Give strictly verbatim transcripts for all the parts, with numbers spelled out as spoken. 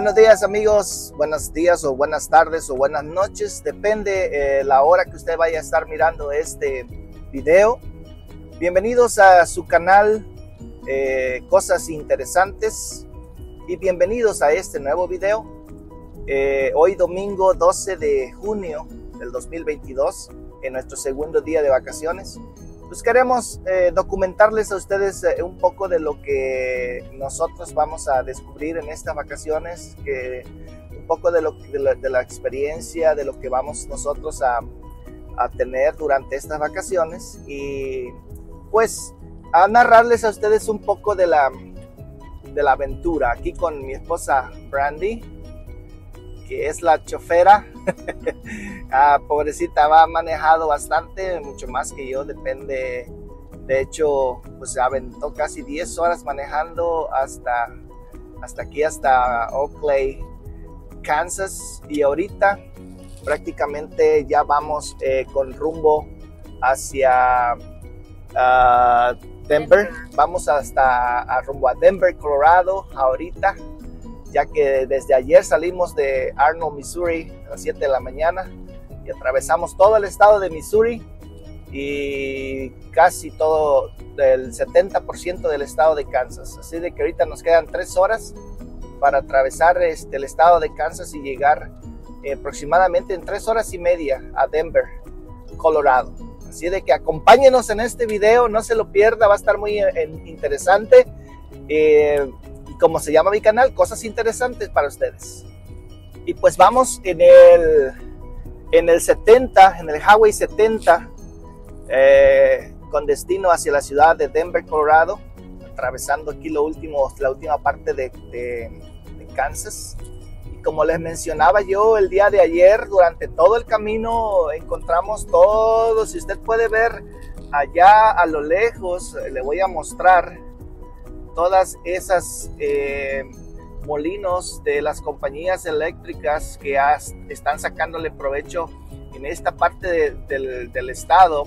Buenos días amigos, buenos días o buenas tardes o buenas noches, depende eh, la hora que usted vaya a estar mirando este video. Bienvenidos a su canal eh, Cosas Interesantes y bienvenidos a este nuevo video. Eh, hoy domingo doce de junio del dos mil veintidós, en nuestro segundo día de vacaciones. Pues queremos eh, documentarles a ustedes eh, un poco de lo que nosotros vamos a descubrir en estas vacaciones, que, un poco de, lo, de, la, de la experiencia, de lo que vamos nosotros a, a tener durante estas vacaciones y pues a narrarles a ustedes un poco de la, de la aventura aquí con mi esposa Brandy, que es la chofera. Ah, pobrecita, va manejado bastante, mucho más que yo, depende. De hecho, pues se aventó casi diez horas manejando hasta, hasta aquí, hasta Oakley, Kansas. Y ahorita prácticamente ya vamos eh, con rumbo hacia uh, Denver. Vamos hasta a rumbo a Denver, Colorado, ahorita, ya que desde ayer salimos de Arnold, Missouri a las siete de la mañana y atravesamos todo el estado de Missouri y casi todo el setenta por ciento del estado de Kansas. Así de que ahorita nos quedan tres horas para atravesar este, el estado de Kansas y llegar eh, aproximadamente en tres horas y media a Denver, Colorado. Así de que acompáñenos en este video, no se lo pierda, va a estar muy eh, interesante. Eh, Como se llama mi canal, Cosas Interesantes para ustedes. Y pues vamos en el, en el setenta, en el Highway setenta, eh, con destino hacia la ciudad de Denver, Colorado, atravesando aquí lo último, la última parte de, de, de Kansas. Y como les mencionaba yo el día de ayer, durante todo el camino encontramos todo. Si usted puede ver allá a lo lejos, le voy a mostrar todas esas eh, molinos de las compañías eléctricas que has, están sacándole provecho en esta parte de, del, del estado.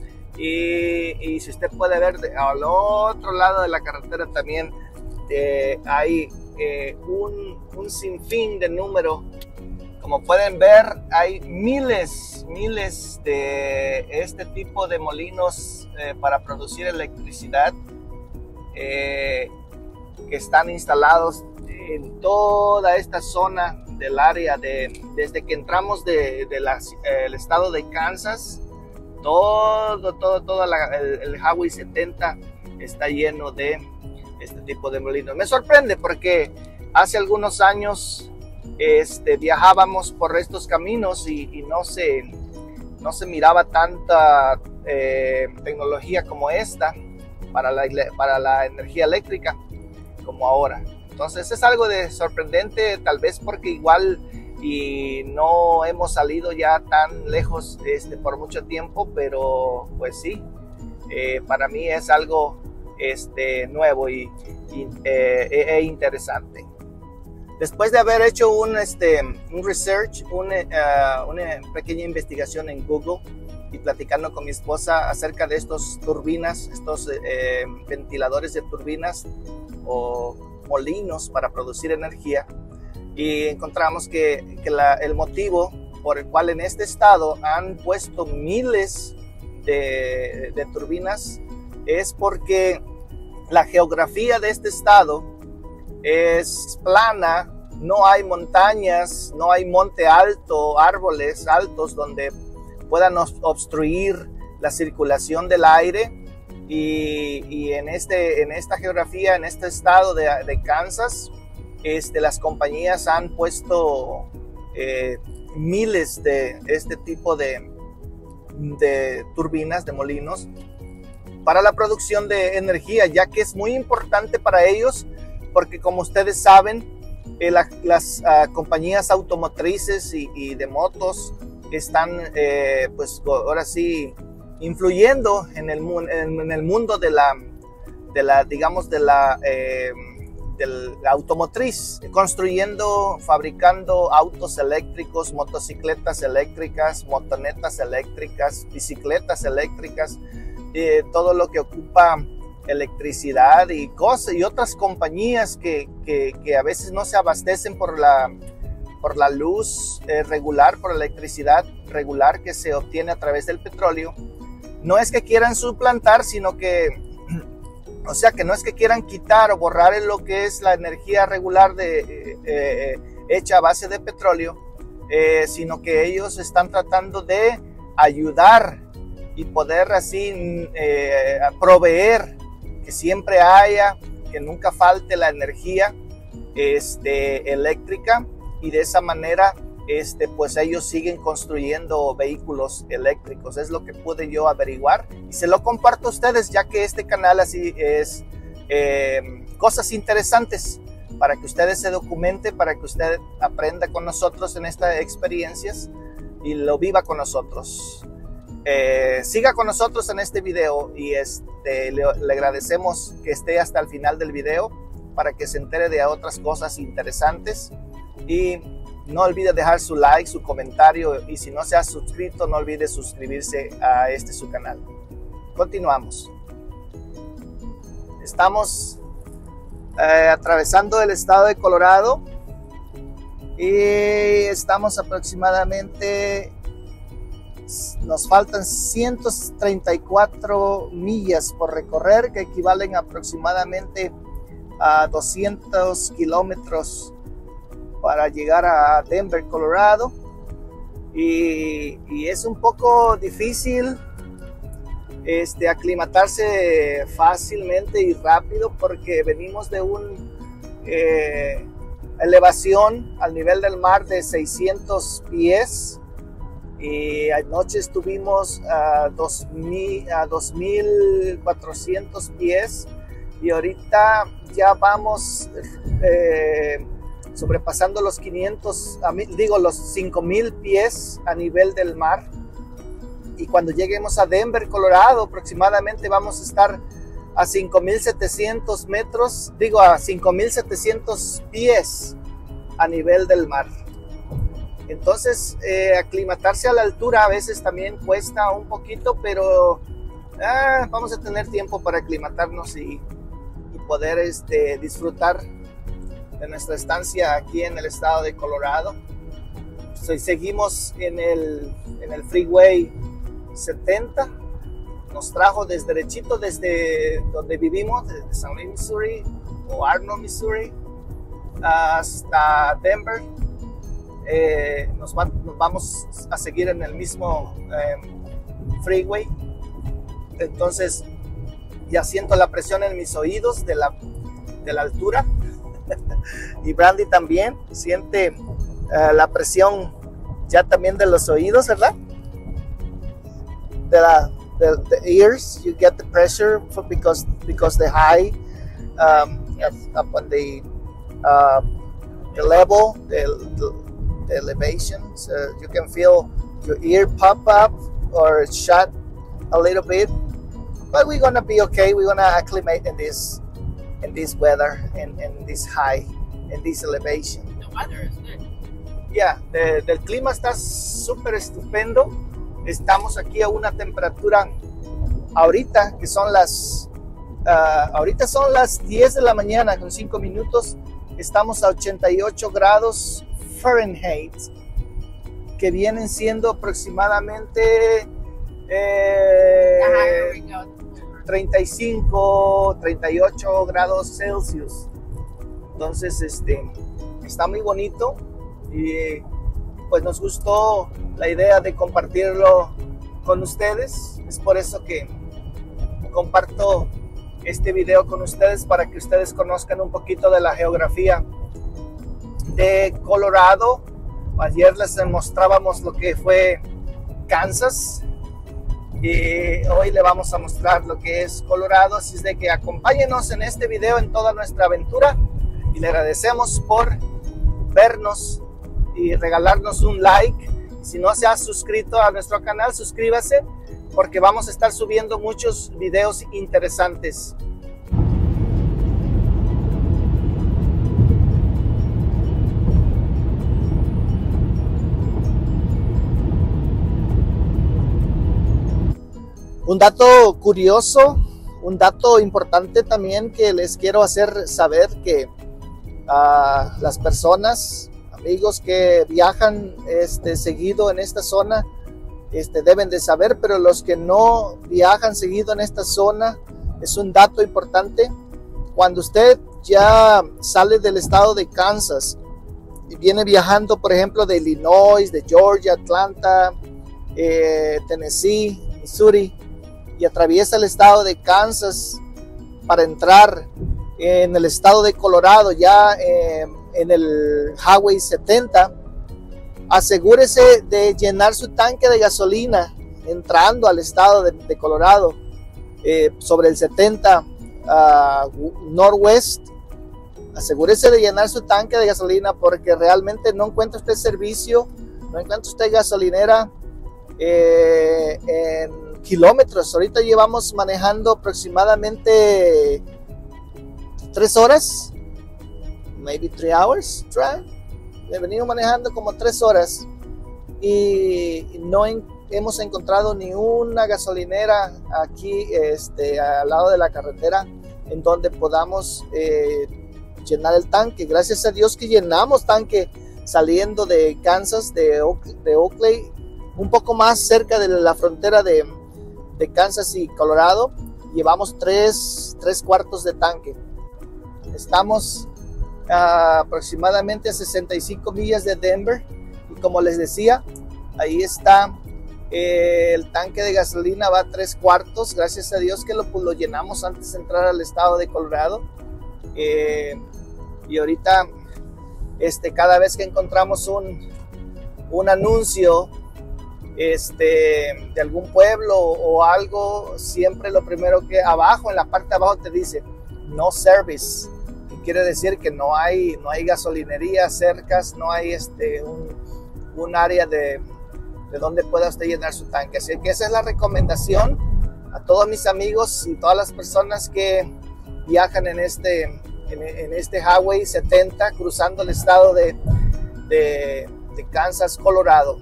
Y, y si usted puede ver de, al otro lado de la carretera también eh, hay eh, un, un sinfín de número. Como pueden ver, hay miles, miles de este tipo de molinos eh, para producir electricidad. Eh, que están instalados en toda esta zona del área de, desde que entramos del de, de eh, estado de Kansas, todo, todo, todo la, el, el Highway setenta está lleno de este tipo de molinos. Me sorprende porque hace algunos años este, viajábamos por estos caminos y, y no, se, no se miraba tanta eh, tecnología como esta Para la, para la energía eléctrica como ahora. Entonces es algo de sorprendente, tal vez porque igual y no hemos salido ya tan lejos este, por mucho tiempo, pero pues sí, eh, para mí es algo este, nuevo y, y eh, e interesante. Después de haber hecho un, este, un research, un, uh, una pequeña investigación en Google, y platicando con mi esposa acerca de estos turbinas, estos eh, ventiladores de turbinas o molinos para producir energía, y encontramos que, que la, el motivo por el cual en este estado han puesto miles de, de turbinas es porque la geografía de este estado es plana, no hay montañas, no hay monte alto, árboles altos donde puedan obstruir la circulación del aire y, y en, este, en esta geografía, en este estado de, de Kansas, este, las compañías han puesto eh, miles de este tipo de, de turbinas, de molinos para la producción de energía, ya que es muy importante para ellos porque, como ustedes saben, eh, la, las uh, compañías automotrices y, y de motos están eh, pues ahora sí influyendo en el, en, en el mundo de la, de la digamos de la, eh, de la automotriz, construyendo, fabricando autos eléctricos, motocicletas eléctricas, motonetas eléctricas, bicicletas eléctricas, eh, todo lo que ocupa electricidad y cosas y otras compañías que, que, que a veces no se abastecen por la, por la luz eh, regular, por la electricidad regular que se obtiene a través del petróleo. No es que quieran suplantar, sino que, o sea, que no es que quieran quitar o borrar lo que es la energía regular de, eh, eh, hecha a base de petróleo, eh, sino que ellos están tratando de ayudar y poder así eh, proveer que siempre haya, que nunca falte la energía este, eléctrica, y de esa manera Este, pues ellos siguen construyendo vehículos eléctricos. Es lo que pude yo averiguar y se lo comparto a ustedes, ya que este canal así es eh, cosas interesantes para que ustedes se documente, para que usted aprenda con nosotros en estas experiencias y lo viva con nosotros. Eh, siga con nosotros en este video y este, le, le agradecemos que esté hasta el final del video para que se entere de otras cosas interesantes. Y no olvide dejar su like, su comentario, y si no se ha suscrito, no olvide suscribirse a este su canal. Continuamos. Estamos eh, atravesando el estado de Colorado y estamos aproximadamente, nos faltan ciento treinta y cuatro millas por recorrer, que equivalen aproximadamente a doscientos kilómetros para llegar a Denver, Colorado, y, y es un poco difícil este, aclimatarse fácilmente y rápido, porque venimos de una eh, elevación al nivel del mar de seiscientos pies, y anoche estuvimos a dos mil cuatrocientos pies, y ahorita ya vamos eh, sobrepasando los quinientos, digo los cinco mil pies a nivel del mar. Y cuando lleguemos a Denver, Colorado, aproximadamente vamos a estar a cinco mil setecientos metros, digo a cinco mil setecientos pies a nivel del mar. Entonces eh, aclimatarse a la altura a veces también cuesta un poquito, pero ah, vamos a tener tiempo para aclimatarnos y, y poder este, disfrutar de nuestra estancia aquí en el estado de Colorado. So, seguimos en el, en el Freeway setenta. Nos trajo desde derechito desde donde vivimos, desde Saint Louis, Missouri, o Arnold, Missouri, hasta Denver. Eh, nos, va, nos vamos a seguir en el mismo eh, freeway. Entonces ya siento la presión en mis oídos de la, de la altura. Y Brandy también siente uh, la presión ya también de los oídos, ¿verdad? De la the, the ears, you get the pressure for, because because the high um, up on the uh, the level, the, the, the elevation, so you can feel your ear pop up or shut a little bit, but we're gonna be okay. We're gonna acclimate in this in this weather and in, in this high, in this elevation. The weather is good. Yeah, the, the clima está súper estupendo. Estamos aquí a una temperatura ahorita que son las uh, ahorita son las diez de la mañana con cinco minutos. Estamos a ochenta y ocho grados Fahrenheit, que vienen siendo aproximadamente eh, treinta y cinco, treinta y ocho grados Celsius. Entonces este está muy bonito y pues nos gustó la idea de compartirlo con ustedes. Es por eso que comparto este video con ustedes, para que ustedes conozcan un poquito de la geografía de Colorado. Ayer les mostrábamos lo que fue Kansas y hoy le vamos a mostrar lo que es Colorado. Así es de que acompáñenos en este video en toda nuestra aventura, y le agradecemos por vernos y regalarnos un like. Si no se ha suscrito a nuestro canal, suscríbase, porque vamos a estar subiendo muchos videos interesantes. Un dato curioso, un dato importante también que les quiero hacer saber, que uh, las personas, amigos que viajan este, seguido en esta zona, este, deben de saber, pero los que no viajan seguido en esta zona, es un dato importante. Cuando usted ya sale del estado de Kansas y viene viajando, por ejemplo, de Illinois, de Georgia, Atlanta, eh, Tennessee, Missouri, y atraviesa el estado de Kansas para entrar en el estado de Colorado, ya eh, en el Highway setenta, asegúrese de llenar su tanque de gasolina entrando al estado de, de Colorado, eh, sobre el setenta uh, Northwest. Asegúrese de llenar su tanque de gasolina, porque realmente no encuentra usted servicio, no encuentra usted gasolinera eh, en kilómetros. Ahorita llevamos manejando aproximadamente tres horas, maybe three hours drive. He venido manejando como tres horas y no en, hemos encontrado ni una gasolinera aquí este, al lado de la carretera en donde podamos eh, llenar el tanque. Gracias a Dios que llenamos tanque saliendo de Kansas, de, de Oakley, un poco más cerca de la frontera de, de Kansas y Colorado. Llevamos tres, tres cuartos de tanque. Estamos uh, aproximadamente a sesenta y cinco millas de Denver, y como les decía, ahí está eh, el tanque de gasolina, va a tres cuartos. Gracias a Dios que lo, pues, lo llenamos antes de entrar al estado de Colorado. Eh, y ahorita este, cada vez que encontramos un, un anuncio este, de algún pueblo o algo, siempre lo primero que abajo, en la parte de abajo te dice no service, que quiere decir que no hay, no hay gasolinería cerca, no hay este, un, un área de, de donde pueda usted llenar su tanque. Así que esa es la recomendación a todos mis amigos y todas las personas que viajan en este, en, en este Highway setenta, cruzando el estado de, de, de Kansas, Colorado.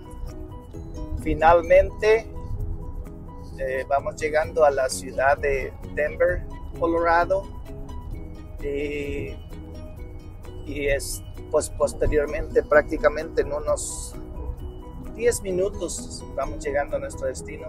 Finalmente eh, vamos llegando a la ciudad de Denver, Colorado, y, y es, pues, posteriormente, prácticamente en unos diez minutos, vamos llegando a nuestro destino.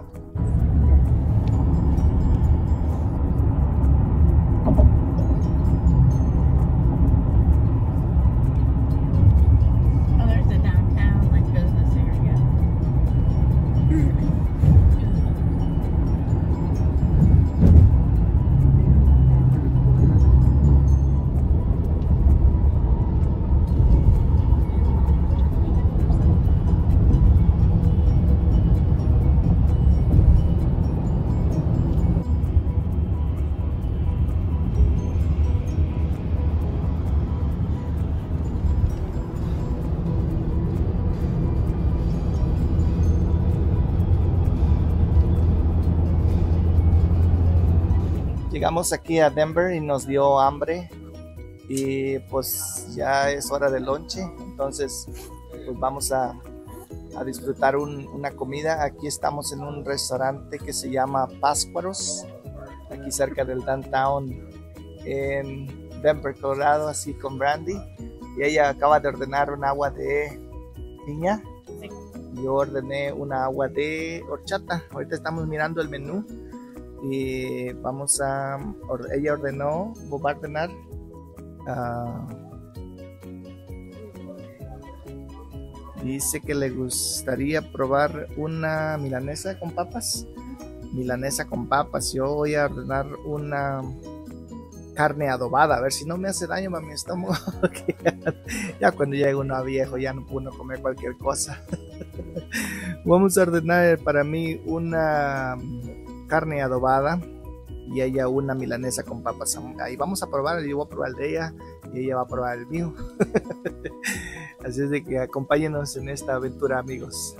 Llegamos aquí a Denver y nos dio hambre y pues ya es hora de lonche, entonces pues vamos a, a disfrutar un, una comida. Aquí estamos en un restaurante que se llama Páscuaros, aquí cerca del downtown en Denver, Colorado, así con Brandy, y ella acaba de ordenar un agua de piña. Sí. Yo ordené una agua de horchata. Ahorita estamos mirando el menú y vamos a, ella ordenó, va a ordenar uh, dice que le gustaría probar una milanesa con papas, milanesa con papas. Yo voy a ordenar una carne adobada, a ver si no me hace daño a mi estómago. Ya cuando llega uno a viejo ya no puedo comer cualquier cosa. Vamos a ordenar para mí una carne adobada y ella una milanesa con papas. Ahí vamos a probar, yo voy a probar el de ella y ella va a probar el mío. Así es de que acompáñenos en esta aventura, amigos.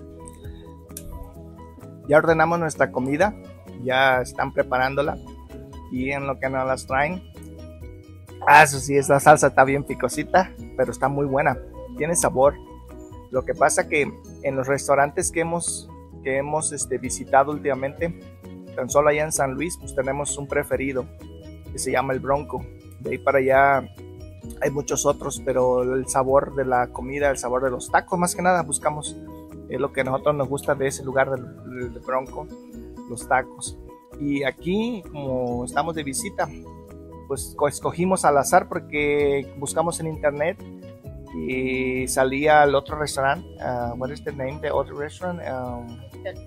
Ya ordenamos nuestra comida, ya están preparándola y en lo que nos las traen, ah, eso sí, esta salsa está bien picosita, pero está muy buena, tiene sabor. Lo que pasa que en los restaurantes que hemos, que hemos este, visitado últimamente, tan solo allá en San Luis, pues tenemos un preferido que se llama el Bronco. De ahí para allá hay muchos otros, pero el sabor de la comida, el sabor de los tacos, más que nada buscamos, es lo que a nosotros nos gusta de ese lugar del, del Bronco, los tacos. Y aquí, como estamos de visita, pues escogimos al azar porque buscamos en internet y salía el otro restaurante. Uh, what is the name the other restaurant? Um,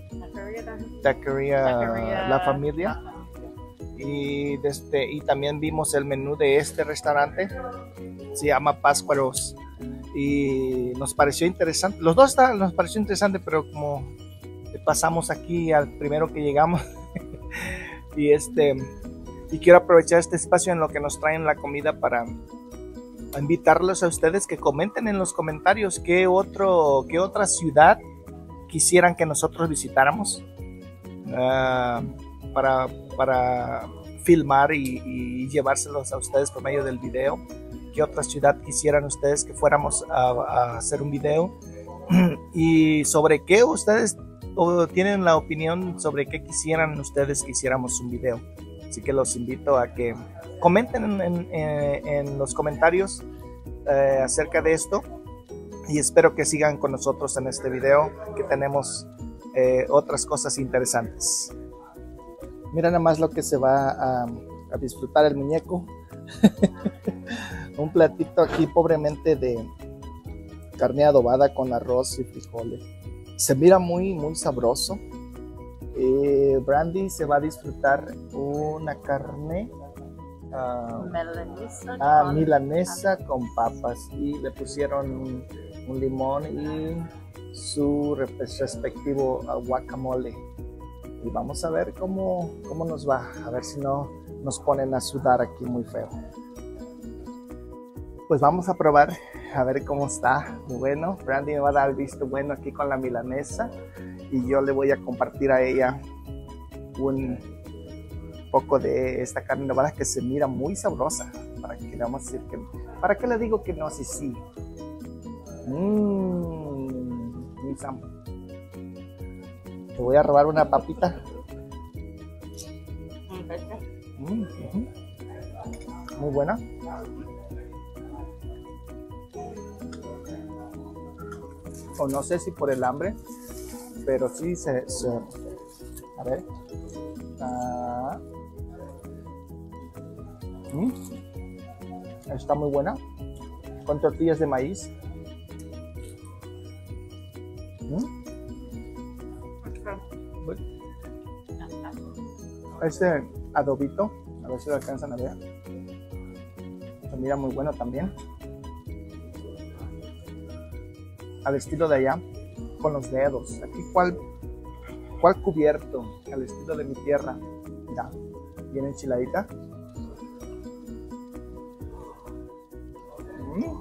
Taqueria La Familia. Y, desde, y también vimos el menú de este restaurante, se llama Páscuaros, y nos pareció interesante. Los dos está, nos pareció interesante, pero como pasamos aquí al primero que llegamos y este y quiero aprovechar este espacio en lo que nos traen la comida para invitarlos a ustedes que comenten en los comentarios qué otro qué otra ciudad quisieran que nosotros visitáramos, uh, para, para filmar y, y llevárselos a ustedes por medio del video. ¿Qué otra ciudad quisieran ustedes que fuéramos a, a hacer un video? Y sobre qué ustedes o tienen la opinión sobre qué quisieran ustedes que hiciéramos un video. Así que los invito a que comenten en, en, en los comentarios eh, acerca de esto, y espero que sigan con nosotros en este video, que tenemos eh, otras cosas interesantes. Mira nada más lo que se va a, a disfrutar el muñeco. Un platito aquí pobremente de carne adobada con arroz y frijoles. Se mira muy muy sabroso. eh, Brandy se va a disfrutar una carne uh, milanesa, ah, con, milanesa con papas, y le pusieron un, un limón y su respectivo uh, guacamole. Y vamos a ver cómo, cómo nos va, a ver si no nos ponen a sudar aquí muy feo. Pues vamos a probar, a ver cómo está. Bueno, Brandy me va a dar el visto bueno aquí con la milanesa, y yo le voy a compartir a ella un poco de esta carne adobada que se mira muy sabrosa. Para que le vamos a decir que, ¿para qué le digo que no? Sí, sí. Mmm, muy sabroso. Te voy a robar una papita. Mm, uh-huh. Muy buena. O no sé si por el hambre, pero sí se... se a ver. Ah. Mm. Está muy buena. Con tortillas de maíz. Mm. Este adobito, a ver si lo alcanzan a ver, se mira muy bueno también, al estilo de allá, con los dedos. Aquí cuál, cuál cubierto, al estilo de mi tierra. Mira, bien enchiladita. Mm.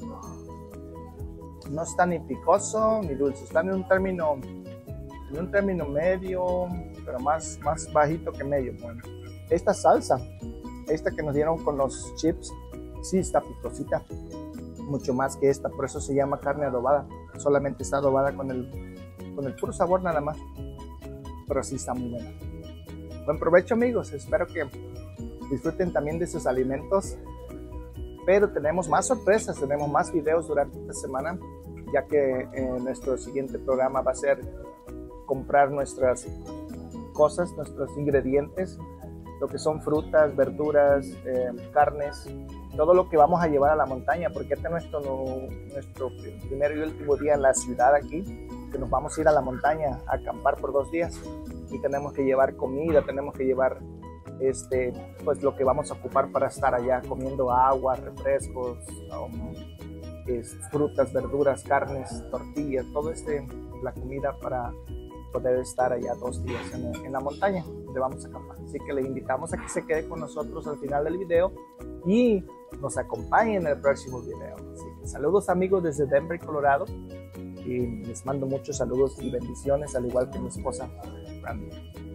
No está ni picoso ni dulce, está en un término, en un término medio, pero más, más bajito que medio. Bueno, esta salsa, esta que nos dieron con los chips, sí está picosita, mucho más que esta, por eso se llama carne adobada. Solamente está adobada con el, con el puro sabor nada más, pero sí está muy buena. Buen provecho, amigos, espero que disfruten también de sus alimentos, pero tenemos más sorpresas, tenemos más videos durante esta semana, ya que eh, nuestro siguiente programa va a ser comprar nuestras cosas, nuestros ingredientes, lo que son frutas, verduras, eh, carnes, todo lo que vamos a llevar a la montaña, porque este es nuestro, nuestro primer y último día en la ciudad aquí, que nos vamos a ir a la montaña a acampar por dos días, y tenemos que llevar comida, tenemos que llevar este, pues lo que vamos a ocupar para estar allá, comiendo agua, refrescos, um, es, frutas, verduras, carnes, tortillas, todo este, la comida para poder estar allá dos días en, en la montaña donde vamos a acampar. Así que les invitamos a que se quede con nosotros al final del video y nos acompañen en el próximo video. Así que saludos, amigos, desde Denver, Colorado, y les mando muchos saludos y bendiciones, al igual que mi esposa Brandy.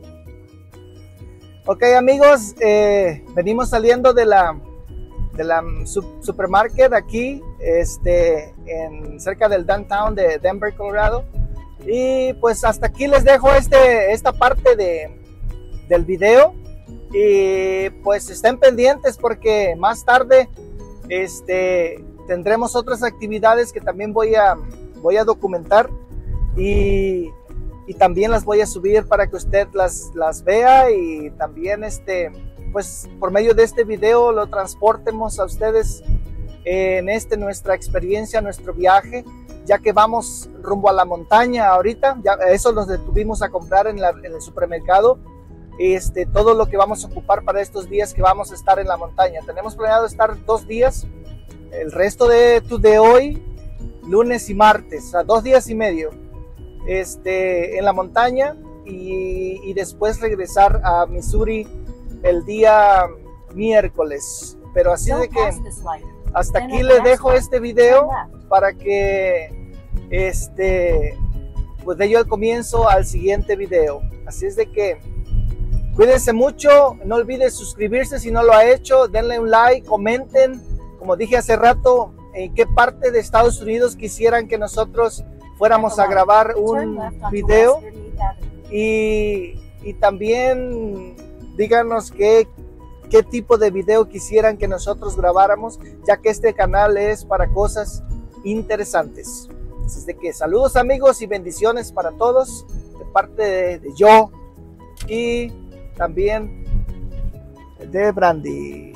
Ok, amigos, eh, venimos saliendo de la de la supermarket aquí, este, en cerca del downtown de Denver, Colorado. Y pues hasta aquí les dejo este, esta parte de, del video. Y pues estén pendientes porque más tarde este, tendremos otras actividades que también voy a, voy a documentar y, y también las voy a subir para que usted las, las vea, y también este, pues por medio de este video lo transportemos a ustedes en este, nuestra experiencia, nuestro viaje, ya que vamos rumbo a la montaña ahorita. Ya eso nos detuvimos a comprar en, la, en el supermercado. Este, todo lo que vamos a ocupar para estos días que vamos a estar en la montaña. Tenemos planeado estar dos días, el resto de, de hoy, lunes y martes, o sea, dos días y medio este, en la montaña, y, y después regresar a Missouri el día miércoles. Pero así de que hasta aquí le dejo este video para que este, pues dé yo el comienzo al siguiente video. Así es de que cuídense mucho, no olviden suscribirse si no lo ha hecho, denle un like, comenten, como dije hace rato, en qué parte de Estados Unidos quisieran que nosotros fuéramos a grabar un video, y, y también díganos qué, qué tipo de video quisieran que nosotros grabáramos, ya que este canal es para cosas interesantes. Así de que saludos amigos y bendiciones para todos de parte de, de yo y también de Brandy.